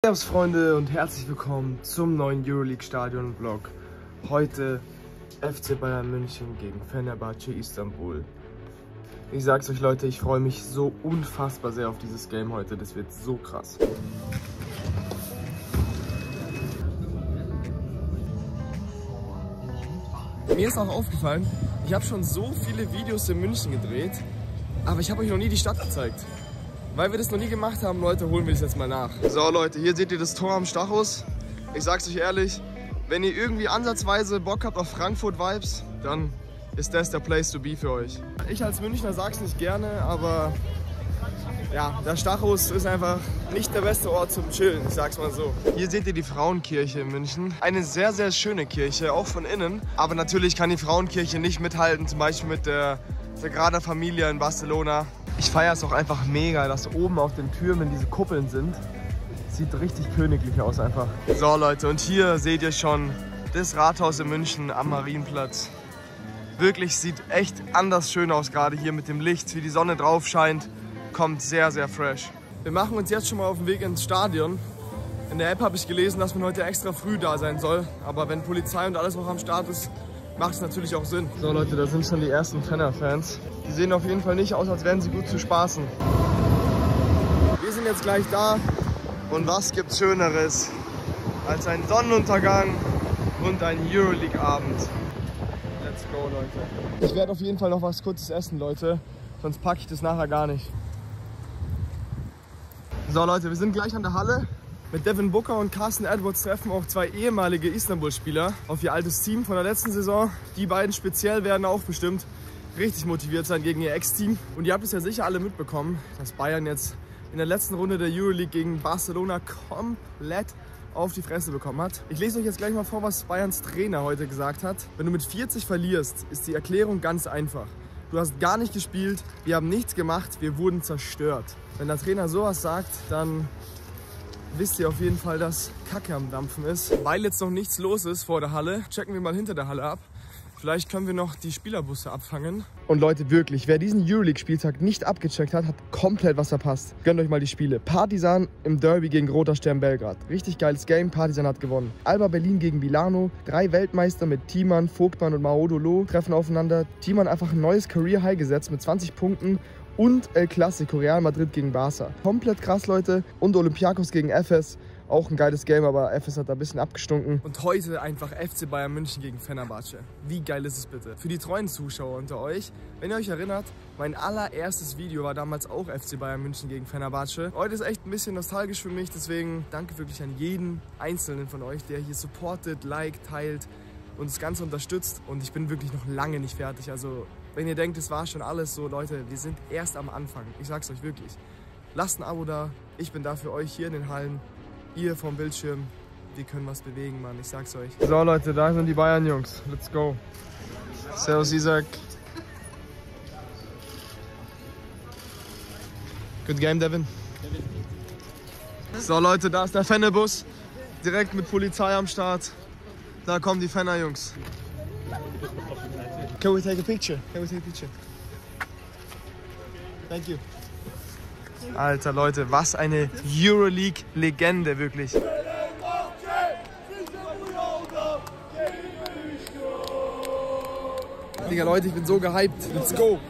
Servus Freunde und herzlich willkommen zum neuen Euroleague Stadion Vlog. Heute FC Bayern München gegen Fenerbahce Istanbul. Ich sag's euch Leute, ich freue mich so unfassbar sehr auf dieses Game heute, das wird so krass. Mir ist auch aufgefallen, ich habe schon so viele Videos in München gedreht, aber ich habe euch noch nie die Stadt gezeigt. Weil wir das noch nie gemacht haben, Leute, holen wir das jetzt mal nach. So Leute, hier seht ihr das Tor am Stachus. Ich sag's euch ehrlich, wenn ihr irgendwie ansatzweise Bock habt auf Frankfurt-Vibes, dann ist das der Place to be für euch. Ich als Münchner sag's nicht gerne, aber ja, der Stachus ist einfach nicht der beste Ort zum Chillen, ich sag's mal so. Hier seht ihr die Frauenkirche in München. Eine sehr, sehr schöne Kirche, auch von innen. Aber natürlich kann die Frauenkirche nicht mithalten, zum Beispiel mit der Sagrada Familia in Barcelona. Ich feiere es auch einfach mega, dass oben auf den Türmen diese Kuppeln sind. Sieht richtig königlich aus einfach. So Leute, und hier seht ihr schon das Rathaus in München am Marienplatz. Wirklich sieht echt anders schön aus, gerade hier mit dem Licht, wie die Sonne drauf scheint. Kommt sehr, sehr fresh. Wir machen uns jetzt schon mal auf den Weg ins Stadion. In der App habe ich gelesen, dass man heute extra früh da sein soll. Aber wenn Polizei und alles noch am Start ist, macht es natürlich auch Sinn. So Leute, da sind schon die ersten Fener-Fans. Die sehen auf jeden Fall nicht aus, als wären sie gut zu spaßen. Wir sind jetzt gleich da. Und was gibt's Schöneres als ein Sonnenuntergang und ein Euroleague-Abend? Let's go, Leute. Ich werde auf jeden Fall noch was Kurzes essen, Leute. Sonst packe ich das nachher gar nicht. So Leute, wir sind gleich an der Halle. Mit Devin Booker und Carson Edwards treffen auch zwei ehemalige Istanbul-Spieler auf ihr altes Team von der letzten Saison. Die beiden speziell werden auch bestimmt richtig motiviert sein gegen ihr Ex-Team. Und ihr habt es ja sicher alle mitbekommen, dass Bayern jetzt in der letzten Runde der Euroleague gegen Barcelona komplett auf die Fresse bekommen hat. Ich lese euch jetzt gleich mal vor, was Bayerns Trainer heute gesagt hat. Wenn du mit 40 verlierst, ist die Erklärung ganz einfach. Du hast gar nicht gespielt, wir haben nichts gemacht, wir wurden zerstört. Wenn der Trainer sowas sagt, dann wisst ihr auf jeden Fall, dass Kacke am Dampfen ist. Weil jetzt noch nichts los ist vor der Halle, checken wir mal hinter der Halle ab. Vielleicht können wir noch die Spielerbusse abfangen. Und Leute, wirklich, wer diesen Euroleague-Spieltag nicht abgecheckt hat, hat komplett was verpasst. Gönnt euch mal die Spiele. Partizan im Derby gegen Roter Stern Belgrad. Richtig geiles Game, Partizan hat gewonnen. Alba Berlin gegen Milano. 3 Weltmeister mit Thiemann, Vogtmann und Maodolo treffen aufeinander. Thiemann einfach ein neues Career-High gesetzt mit 20 Punkten. Und El Clasico, Real Madrid gegen Barca. Komplett krass, Leute. Und Olympiakos gegen Efes. Auch ein geiles Game, aber Efes hat da ein bisschen abgestunken. Und heute einfach FC Bayern München gegen Fenerbahce. Wie geil ist es bitte? Für die treuen Zuschauer unter euch, wenn ihr euch erinnert, mein allererstes Video war damals auch FC Bayern München gegen Fenerbahce. Heute ist echt ein bisschen nostalgisch für mich, deswegen danke wirklich an jeden Einzelnen von euch, der hier supportet, liked, teilt und das Ganze unterstützt. Und ich bin wirklich noch lange nicht fertig. Also wenn ihr denkt, es war schon alles so, Leute, wir sind erst am Anfang. Ich sag's euch wirklich. Lasst ein Abo da. Ich bin da für euch hier in den Hallen. Ihr vom Bildschirm, wir können was bewegen, Mann, ich sag's euch. So Leute, da sind die Bayern-Jungs. Let's go. Servus Isaac. Good game, Devin. So Leute, da ist der Fenerbus. Direkt mit Polizei am Start. Da kommen die Fener-Jungs. Can we take a picture? Can we take a picture? Thank you. Alter Leute, was eine Euroleague-Legende, wirklich. Digga, Leute, ich bin so gehypt. Let's go.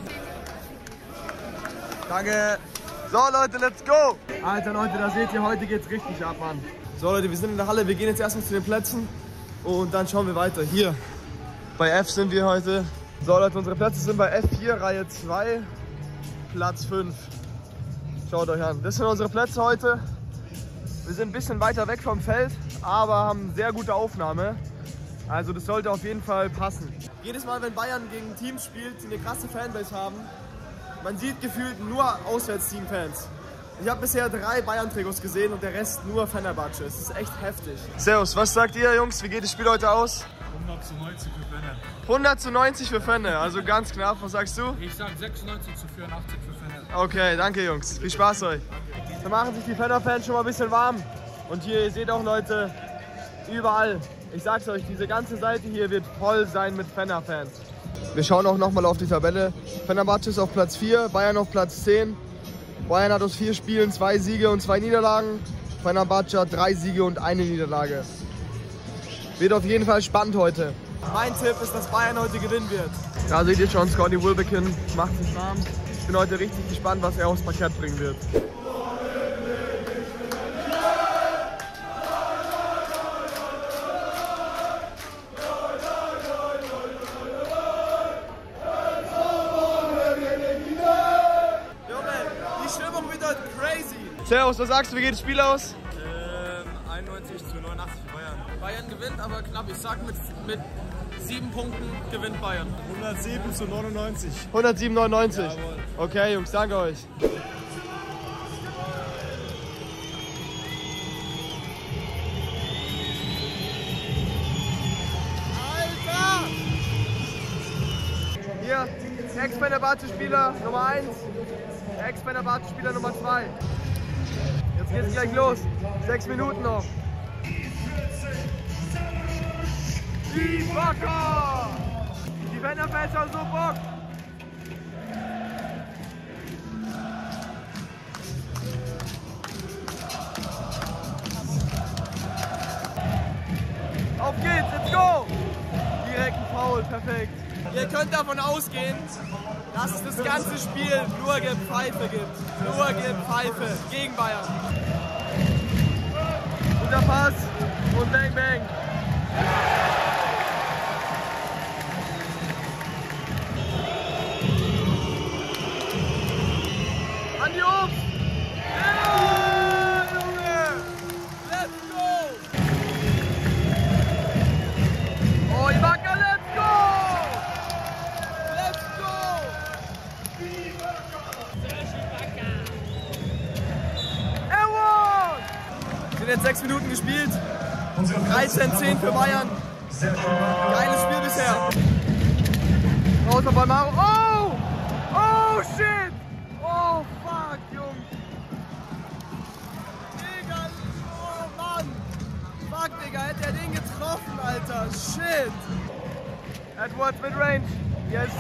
Danke. So Leute, let's go. Alter Leute, da seht ihr, heute geht's richtig ab, Mann. So Leute, wir sind in der Halle, wir gehen jetzt erstmal zu den Plätzen und dann schauen wir weiter. Hier, bei F sind wir heute. So Leute, unsere Plätze sind bei F4, Reihe 2, Platz 5. Schaut euch an, das sind unsere Plätze heute. Wir sind ein bisschen weiter weg vom Feld, aber haben sehr gute Aufnahme. Also das sollte auf jeden Fall passen. Jedes Mal, wenn Bayern gegen Teams spielt, die eine krasse Fanbase haben, man sieht gefühlt nur Auswärtsteam-Fans. Ich habe bisher 3 Bayern-Trikots gesehen und der Rest nur Fenerbahce. Es ist echt heftig. Servus, was sagt ihr Jungs? Wie geht das Spiel heute aus? 100:90 für Fenne. 100:90 für Fenne, also ganz knapp. Was sagst du? Ich sag 96:84 für Fenne. Okay, danke Jungs. Viel Spaß euch. Da machen sich die Fener-Fans schon mal ein bisschen warm. Und hier, ihr seht auch Leute, überall. Ich sag's euch, diese ganze Seite hier wird voll sein mit Fener-Fans. Wir schauen auch nochmal auf die Tabelle. Fenerbahce ist auf Platz 4, Bayern auf Platz 10. Bayern hat aus 4 Spielen 2 Siege und 2 Niederlagen. Fenerbahce 3 Siege und 1 Niederlage. Wird auf jeden Fall spannend heute. Mein Tipp ist, dass Bayern heute gewinnen wird. Da seht ihr schon, Scotty Wilbekin macht sich warm. Ich bin heute richtig gespannt, was er aufs Parkett bringen wird. Servus, was sagst du, wie geht das Spiel aus? 91 zu 89 für Bayern. Bayern gewinnt, aber knapp. Ich sag mit 7 Punkten gewinnt Bayern. 107 zu 99. 107, 99. Jawohl. Okay, Jungs, danke euch. Alter! Hier, Ex-Fenerbahce-Spieler Nummer 1. Ex-Fenerbahce-Spieler Nummer 2. Jetzt geht's gleich los. 6 Minuten noch. Die Bocker! Die Fener-Fans haben so Bock! Auf geht's, let's go! Direkt ein Foul, perfekt. Ihr könnt davon ausgehen, dass es das ganze Spiel nur Gepfeife gibt. Nur Gepfeife gegen Bayern. Guter Pass und Bang Bang. Andi Obst! Ja, Junge! Let's go! Oh, Ibaka, let's go! Let's go! Sind jetzt 6 Minuten gespielt. 13-10 für Bayern. Geiles Spiel bisher. Raus auf Almaro. Oh! Oh shit! Oh fuck, Jungs! Digga! Oh Mann! Fuck, Digga, hätte er den getroffen, Alter! Shit! Edwards mit Range. Yes!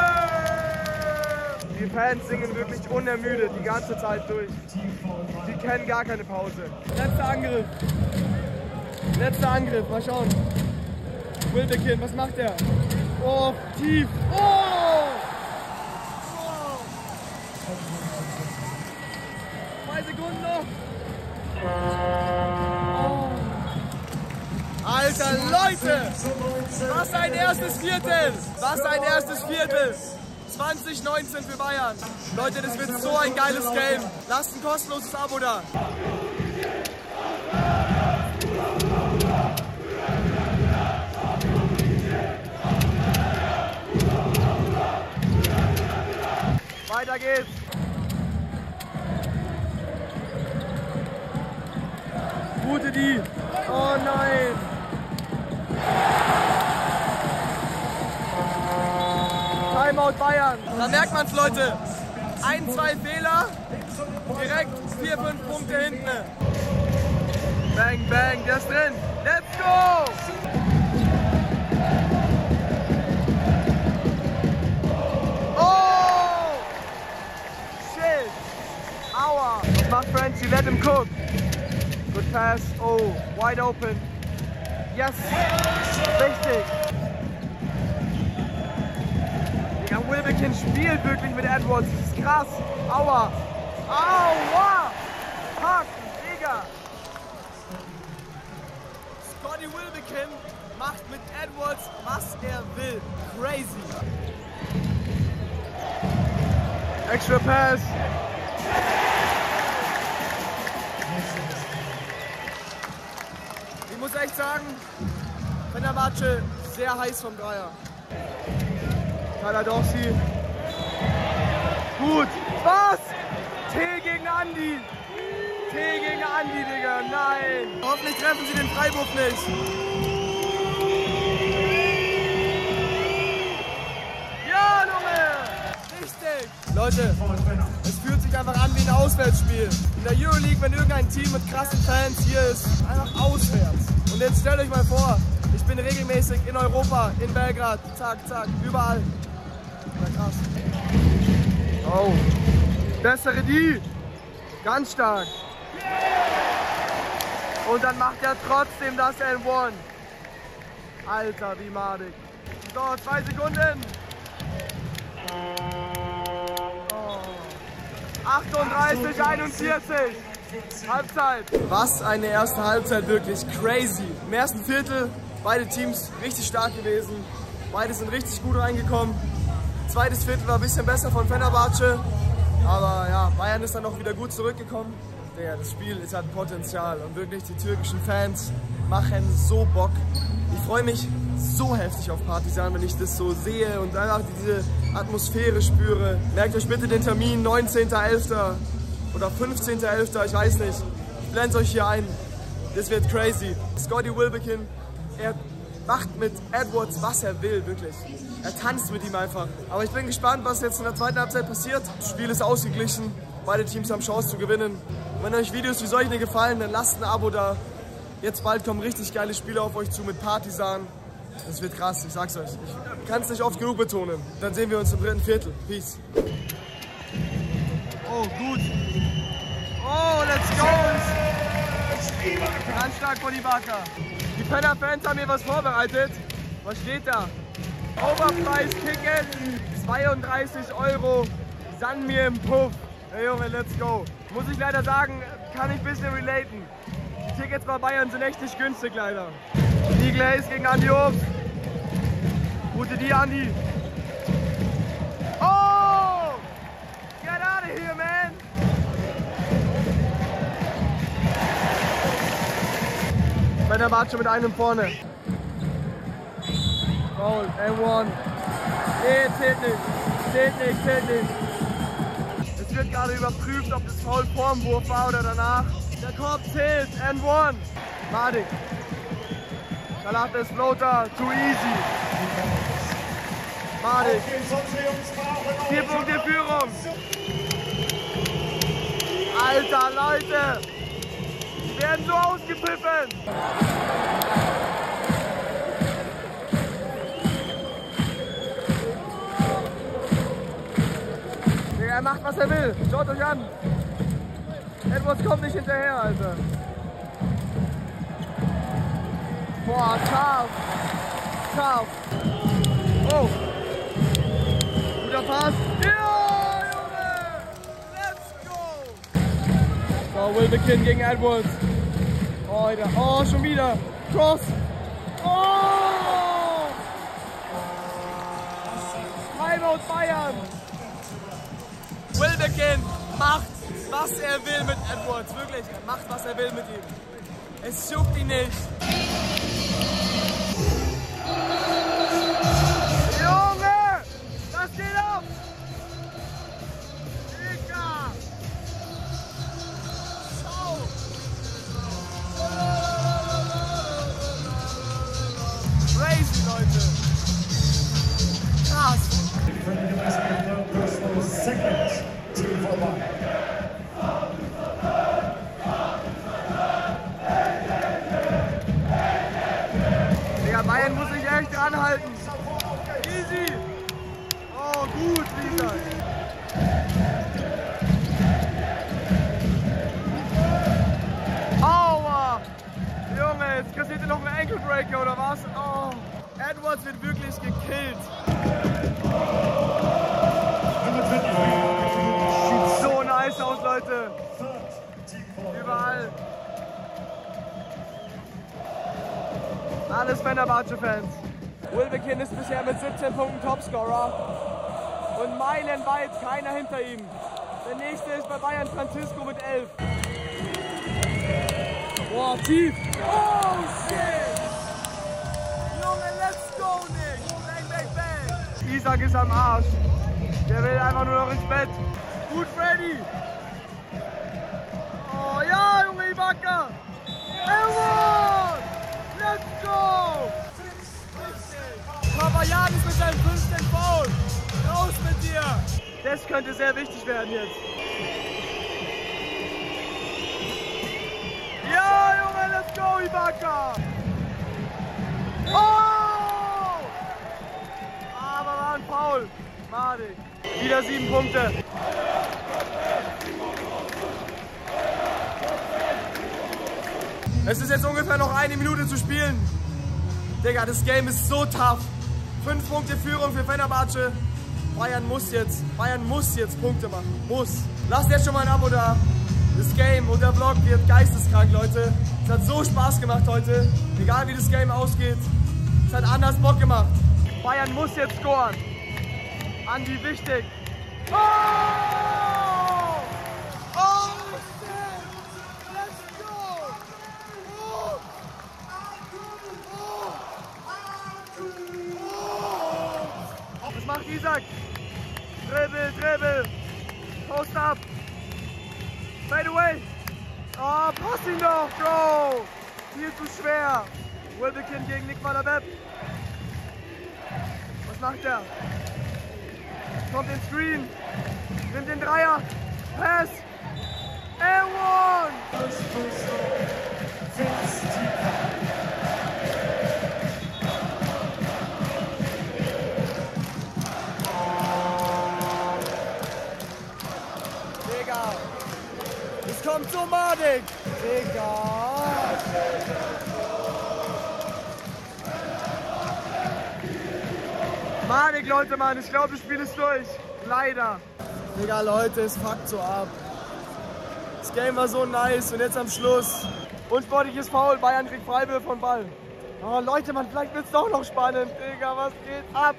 Die Fans singen wirklich unermüdet die ganze Zeit durch. Die kennen gar keine Pause. Letzter Angriff. Letzter Angriff. Mal schauen. Wilbekin, was macht er? Oh, tief. Oh! Oh! 2 Sekunden noch. Oh! Alter, Leute! Was ein erstes Viertel! Was ein erstes Viertel! 2019 für Bayern. Leute, das wird so ein geiles Game. Lasst ein kostenloses Abo da. Weiter geht's. Gute die. Oh nein. Timeout Bayern. Da merkt man's, Leute. 1, 2 Fehler. Direkt 4, 5 Punkte hinten. Bang, bang, der ist drin. Let's go! Oh! Shit! Aua! Was macht Frenzy? Let him cook. Good pass. Oh, wide open. Yes! Richtig! Ja, Wilbekin spielt wirklich mit Edwards. Das ist krass. Aua! Aua! Fuck! Digga! Scotty Wilbekin macht mit Edwards, was er will. Crazy! Extra Pass! Ich muss echt sagen, Fenerbahce sehr heiß vom Dreier. Tyler Dorsey. Gut. Was? T gegen Andi. T gegen Andi, Digga. Nein. Hoffentlich treffen sie den Freiburg nicht. Ja, Junge. Richtig. Leute, es fühlt sich einfach an wie ein Auswärtsspiel. In der Euroleague, wenn irgendein Team mit krassen Fans hier ist, einfach auswärts. Und jetzt stellt euch mal vor, ich bin regelmäßig in Europa, in Belgrad, zack, zack, überall. Na krass. Oh, bessere die. Ganz stark. Und dann macht er trotzdem das N1. Alter, wie madig. So, 2 Sekunden. Oh. 38, 41. Halbzeit. Was eine erste Halbzeit, wirklich crazy. Im ersten Viertel beide Teams richtig stark gewesen. Beide sind richtig gut reingekommen. Zweites Viertel war ein bisschen besser von Fenerbahce. Aber ja, Bayern ist dann auch wieder gut zurückgekommen. Ja, das Spiel hat Potenzial und wirklich die türkischen Fans machen so Bock. Ich freue mich so heftig auf Partizan, wenn ich das so sehe und einfach diese Atmosphäre spüre. Merkt euch bitte den Termin, 19.11. oder 15.11., ich weiß nicht. Ich blende es euch hier ein. Das wird crazy. Scotty Wilbekin, er macht mit Edwards, was er will, wirklich. Er tanzt mit ihm einfach. Aber ich bin gespannt, was jetzt in der zweiten Halbzeit passiert. Das Spiel ist ausgeglichen. Beide Teams haben Chance zu gewinnen. Und wenn euch Videos wie solche gefallen, dann lasst ein Abo da. Jetzt bald kommen richtig geile Spiele auf euch zu mit Partizan. Das wird krass, ich sag's euch. Ich kann es nicht oft genug betonen. Dann sehen wir uns im dritten Viertel. Peace. Oh, gut. Oh, let's go. Ganz stark von Ibaka. Die Penner-Fans haben hier was vorbereitet. Was steht da? Overpreis-Ticket, 32 €. Sanmir im Puff. Hey Junge, let's go. Muss ich leider sagen, kann ich ein bisschen relaten. Die Tickets bei Bayern sind echt nicht günstig leider. Eagle Hayes gegen Andi Obst. Gute die, Andi. Oh! Get out of here, man! Fenerbahce mit einem vorne. Foul, N1. Nee, zählt nicht. Zählt nicht. Es wird gerade überprüft, ob das Foul vorm Wurf war oder danach. Der Korb zählt, N1. Madig. Salates Floater, too easy. Madig. 4 Punkte Führung. Alter, Leute. Die werden so ausgepfiffen. Er macht, was er will. Schaut euch an. Edwards kommt nicht hinterher, Alter. Boah, scharf. Oh. Guter Pass. Ja, Junge. Let's go. So, Wilbekin gegen Edwards. Oh, Alter. Oh, schon wieder. Cross. Oh. Timeout Bayern. Wilbekin macht, was er will mit Edwards. Wirklich, er macht, was er will mit ihm. Es juckt ihn nicht. Junge! Das geht ab! Digga! Schau! Crazy, Leute! Krass! Digga, Bayern muss sich echt ranhalten. Easy. Oh, gut, Lisa. Aua. Junge, jetzt kassiert ihr noch einen Ankle Breaker oder was? Oh. Edwards wird wirklich gekillt. Sieht so nice aus, Leute. Überall. Alles Fenerbahce-Fans. Wilbekin ist bisher mit 17 Punkten Topscorer. Und meilenweit keiner hinter ihm. Der nächste ist bei Bayern Francisco mit 11. Boah, tief. Oh, shit. Junge, let's go, Nick. Bang, bang, bang. Isaac ist am Arsch. Der will einfach nur noch ins Bett. Gut, Freddy. Oh, ja, Junge, Ibaka. Edwards. Let's go. Papagiannis mit seinem 15. Foul. Raus mit dir. Das könnte sehr wichtig werden jetzt. Ja, Junge, let's go, Ibaka. Oh! Aber war ein Foul. Madig. Wieder 7 Punkte. Es ist jetzt ungefähr noch 1 Minute zu spielen. Digga, das Game ist so tough. 5 Punkte Führung für Fenerbahce. Bayern muss jetzt Punkte machen. Muss. Lasst jetzt schon mal ein Abo da. Das Game und der Vlog wird geisteskrank, Leute. Es hat so Spaß gemacht heute. Egal wie das Game ausgeht. Es hat anders Bock gemacht. Bayern muss jetzt scoren. Andi, wichtig. Oh! Oh! Let's go! Oh! Oh! Was macht Isaac? Dribbel. Post up. Fade away. Oh, pass ihn doch, Bro. Viel zu schwer. Wilbekin gegen Nick van der Web. Was macht er? Kommt ins Screen. Nimmt den Dreier. Pass. And one. Digga. Es kommt so madig. Digga. Madig, Leute, Mann. Ich glaube, das Spiel ist durch. Leider. Digga, Leute, es fuckt so ab. Das Game war so nice und jetzt am Schluss. Unsportliches Foul. Bayern kriegt Freiwurf von Ball. Oh, Leute, Mann, vielleicht wird es doch noch spannend. Digga, was geht ab?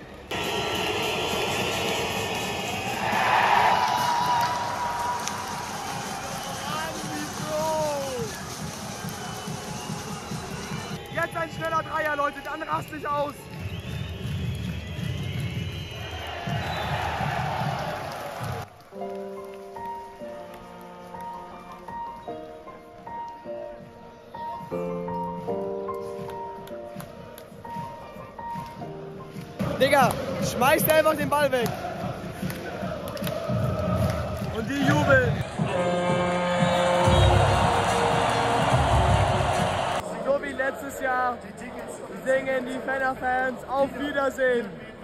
Jetzt ein schneller Dreier, Leute, dann raste ich aus. Digga, schmeißt einfach den Ball weg. Und die jubeln. So wie letztes Jahr singen die Fener-Fans auf Wiedersehen.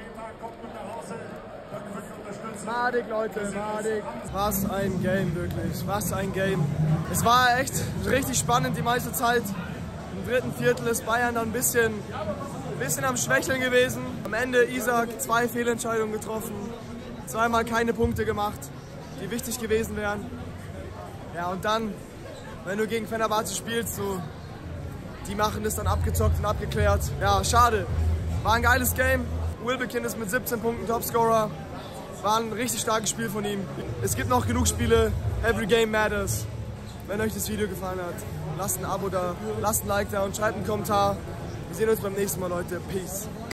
Madig, Leute, madig. Was ein Game, wirklich. Was ein Game. Es war echt richtig spannend die meiste Zeit. Im dritten Viertel ist Bayern dann ein bisschen am Schwächeln gewesen. Am Ende Isaac 2 Fehlentscheidungen getroffen. 2-mal keine Punkte gemacht, die wichtig gewesen wären. Ja, und dann, wenn du gegen Fenerbahce spielst, so, die machen das dann abgezockt und abgeklärt. Ja, schade. War ein geiles Game. Wilbekin ist mit 17 Punkten Topscorer. War ein richtig starkes Spiel von ihm. Es gibt noch genug Spiele. Every game matters. Wenn euch das Video gefallen hat, lasst ein Abo da, lasst ein Like da und schreibt einen Kommentar. Wir sehen uns beim nächsten Mal, Leute. Peace.